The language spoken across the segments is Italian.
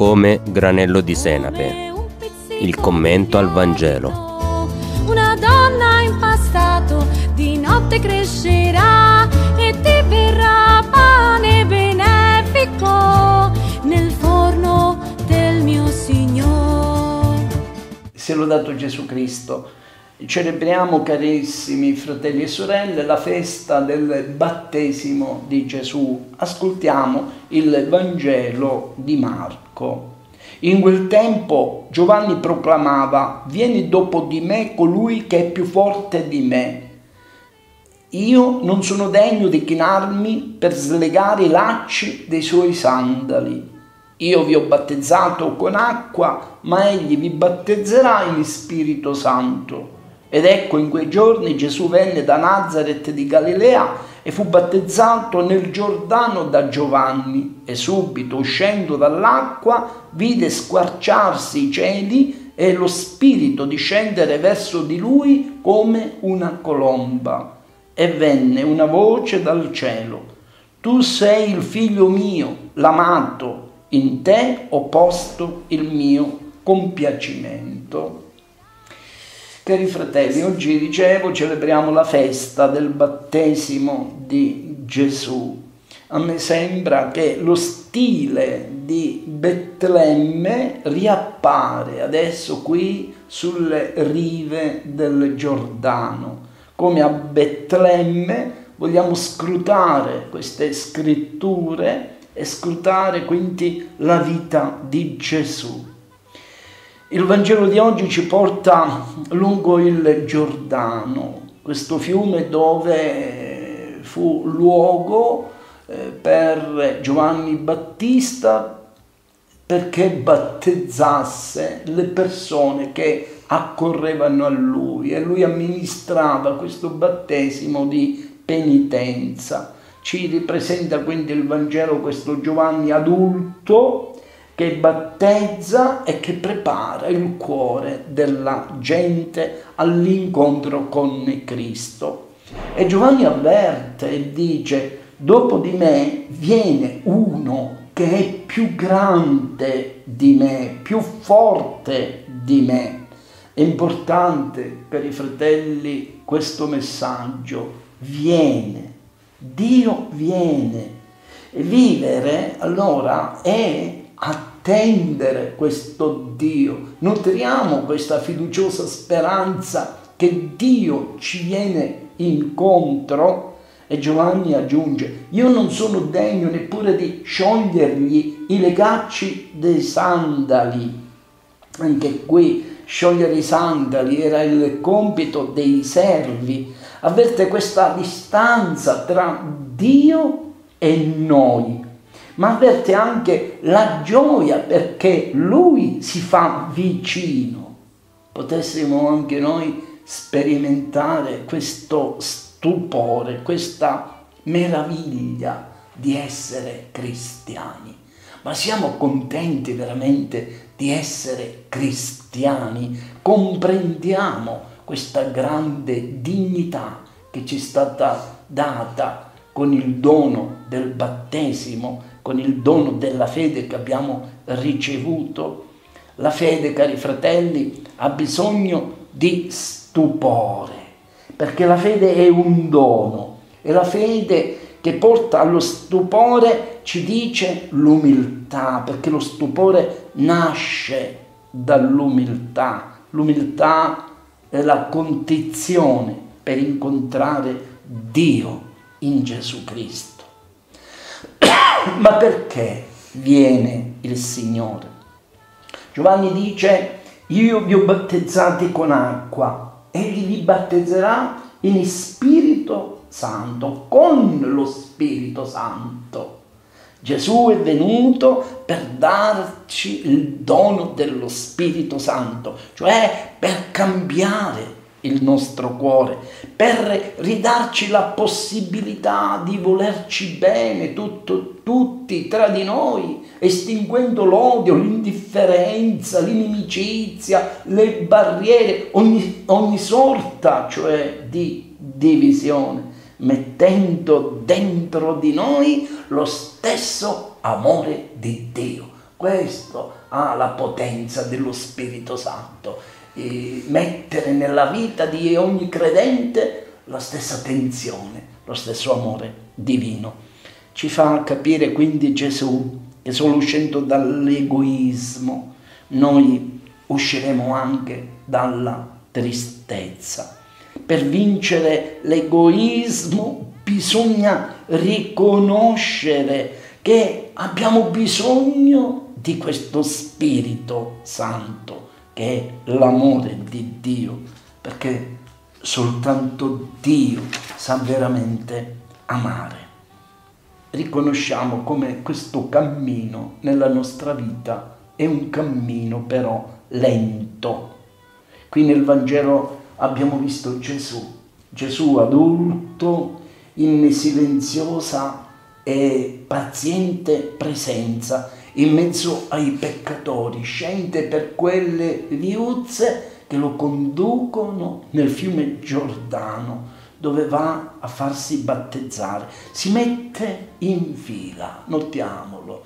come granello di senape. Il commento al Vangelo. Una donna in passato di notte crescerà e ti verrà pane benefico nel forno del mio Signore. Sia lodato Gesù Cristo. Celebriamo, carissimi fratelli e sorelle, la festa del battesimo di Gesù. Ascoltiamo il Vangelo di Marco. In quel tempo Giovanni proclamava: «Vieni dopo di me colui che è più forte di me. Io non sono degno di chinarmi per slegare i lacci dei suoi sandali. Io vi ho battezzato con acqua, ma egli vi battezzerà in Spirito Santo». Ed ecco, in quei giorni Gesù venne da Nazaret di Galilea e fu battezzato nel Giordano da Giovanni. E subito, uscendo dall'acqua, vide squarciarsi i cieli e lo Spirito discendere verso di lui come una colomba. E venne una voce dal cielo: «Tu sei il figlio mio, l'amato, in te ho posto il mio compiacimento». Cari fratelli, oggi, dicevo, celebriamo la festa del battesimo di Gesù. A me sembra che lo stile di Betlemme riappare adesso qui sulle rive del Giordano. Come a Betlemme vogliamo scrutare queste scritture e scrutare quindi la vita di Gesù. Il Vangelo di oggi ci porta lungo il Giordano, questo fiume dove fu luogo per Giovanni Battista perché battezzasse le persone che accorrevano a lui, e lui amministrava questo battesimo di penitenza. Ci ripresenta quindi il Vangelo questo Giovanni adulto che battezza e che prepara il cuore della gente all'incontro con Cristo. E Giovanni avverte e dice: «Dopo di me viene uno che è più grande di me, più forte di me». È importante, cari fratelli, questo messaggio: viene, Dio viene. E vivere allora è attendere questo Dio. Nutriamo questa fiduciosa speranza che Dio ci viene incontro. E Giovanni aggiunge: «Io non sono degno neppure di sciogliergli i legacci dei sandali». Anche qui sciogliere i sandali era il compito dei servi. Avverte questa distanza tra Dio e noi, ma avverte anche la gioia perché Lui si fa vicino. Potessimo anche noi sperimentare questo stupore, questa meraviglia di essere cristiani. Ma siamo contenti veramente di essere cristiani? Comprendiamo questa grande dignità che ci è stata data con il dono del battesimo, con il dono della fede che abbiamo ricevuto? La fede, cari fratelli, ha bisogno di stupore, perché la fede è un dono, e la fede che porta allo stupore ci dice l'umiltà, perché lo stupore nasce dall'umiltà. L'umiltà è la condizione per incontrare Dio in Gesù Cristo. Ma perché viene il Signore? Giovanni dice: «Io vi ho battezzati con acqua, egli vi battezzerà in Spirito Santo», con lo Spirito Santo. Gesù è venuto per darci il dono dello Spirito Santo, cioè per cambiare il nostro cuore, per ridarci la possibilità di volerci bene tutti tra di noi, estinguendo l'odio, l'indifferenza, l'inimicizia, le barriere, ogni sorta, cioè di divisione, mettendo dentro di noi lo stesso amore di Dio. Questo ha la potenza dello Spirito Santo, e mettere nella vita di ogni credente la stessa attenzione, lo stesso amore divino. Ci fa capire quindi Gesù che solo uscendo dall'egoismo noi usciremo anche dalla tristezza. Per vincere l'egoismo bisogna riconoscere che abbiamo bisogno di questo Spirito Santo, che è l'amore di Dio, perché soltanto Dio sa veramente amare. Riconosciamo come questo cammino nella nostra vita è un cammino però lento. Qui nel Vangelo abbiamo visto Gesù adulto in silenziosa e paziente presenza in mezzo ai peccatori, scende per quelle viuzze che lo conducono nel fiume Giordano, dove va a farsi battezzare. Si mette in fila, notiamolo,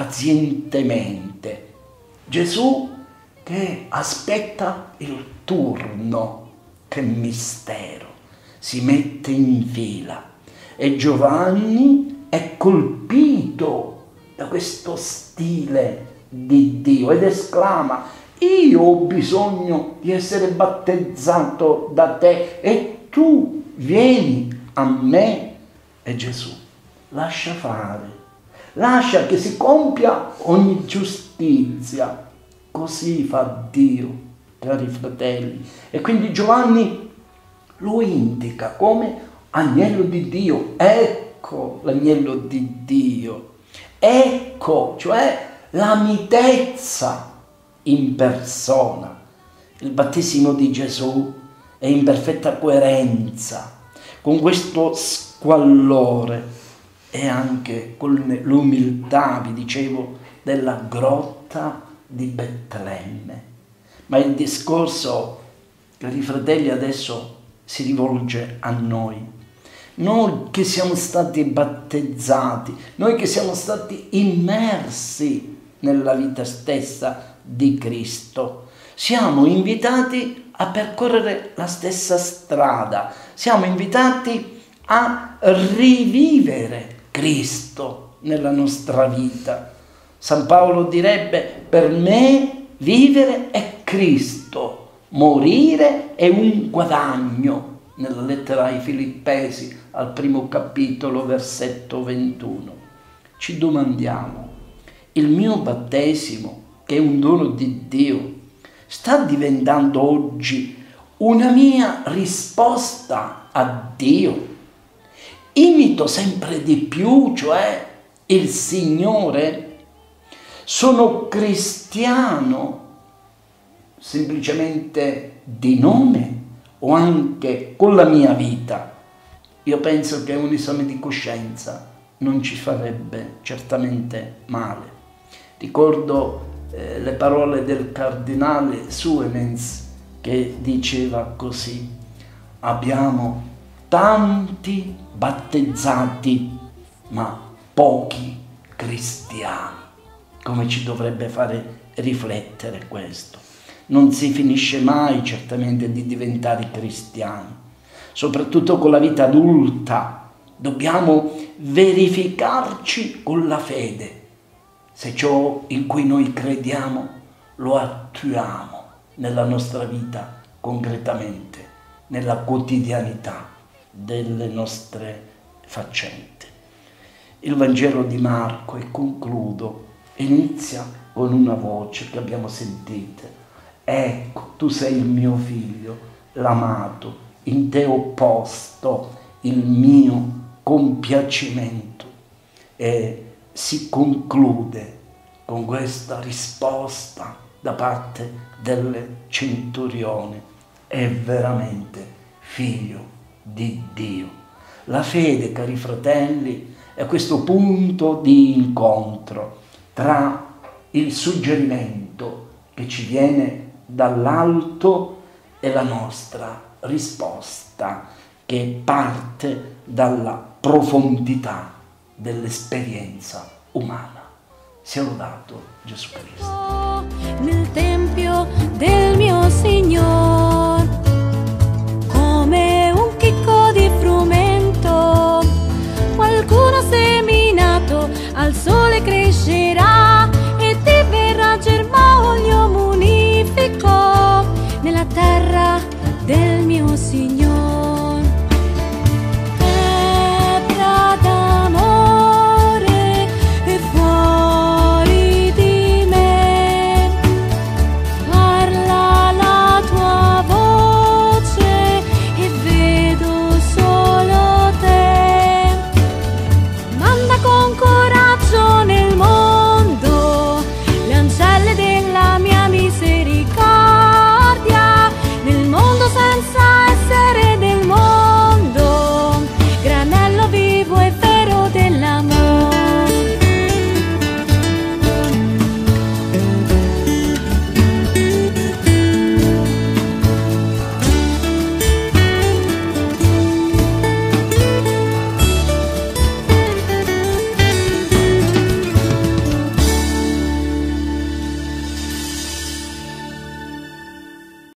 pazientemente. Gesù che aspetta il turno, che mistero, si mette in fila. E Giovanni è colpito da questo stile di Dio ed esclama: io ho bisogno di essere battezzato da te e tu vieni a me. E Gesù lascia fare, lascia che si compia ogni giustizia. Così fa Dio, cari fratelli. E quindi Giovanni lo indica come agnello di Dio. Ecco l'agnello di Dio. Ecco, cioè la mitezza in persona. Il battesimo di Gesù è in perfetta coerenza con questo squallore e anche con l'umiltà, vi dicevo, della grotta di Betlemme. Ma il discorso, cari fratelli, adesso si rivolge a noi. Noi che siamo stati battezzati, noi che siamo stati immersi nella vita stessa di Cristo, siamo invitati a percorrere la stessa strada, siamo invitati a rivivere Cristo nella nostra vita. San Paolo direbbe: per me vivere è Cristo, morire è un guadagno. Nella lettera ai Filippesi, al primo capitolo, versetto 21. Ci domandiamo: il mio battesimo, che è un dono di Dio, sta diventando oggi una mia risposta a Dio? Imito sempre di più, cioè il Signore? Sono cristiano semplicemente di nome o anche con la mia vita? Io penso che un esame di coscienza non ci farebbe certamente male. Ricordo le parole del cardinale Suenens, che diceva così: abbiamo tanti battezzati ma pochi cristiani. Come ci dovrebbe fare riflettere questo. Non si finisce mai certamente di diventare cristiani, soprattutto con la vita adulta. Dobbiamo verificarci con la fede, se ciò in cui noi crediamo lo attuiamo nella nostra vita concretamente, nella quotidianità delle nostre faccende. Il Vangelo di Marco, e concludo, inizia con una voce che abbiamo sentito: ecco, tu sei il mio figlio, l'amato, in te ho posto il mio compiacimento. E si conclude con questa risposta da parte del centurione: è veramente figlio di Dio. La fede, cari fratelli, è questo punto di incontro tra il suggerimento che ci viene dall'alto e la nostra risposta che parte dalla profondità dell'esperienza umana. Sia lodato Gesù Cristo. Nel tempio del mio Signor, come un chicco di frumento, qualcuno seminato al sole crescerà e diverrà germoglio munifico nella terra del mio Signore.